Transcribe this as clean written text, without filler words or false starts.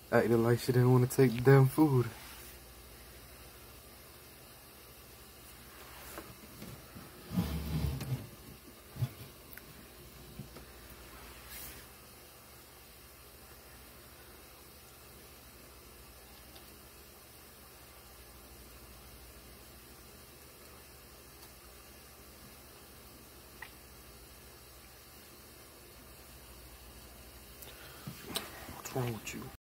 Acting like she didn't want to take the damn food. What's wrong with you?